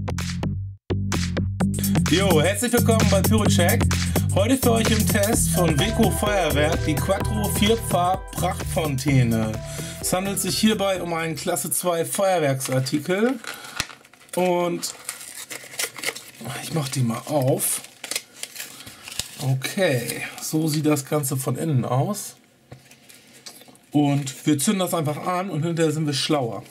Jo, herzlich willkommen bei Pyrocheck. Heute für euch im Test von Weco Feuerwerk die Quattro Vierfarb-Prachtfontäne. Es handelt sich hierbei um einen Klasse 2 Feuerwerksartikel und ich mache die mal auf. Okay, so sieht das Ganze von innen aus. Und wir zünden das einfach an und hinterher sind wir schlauer.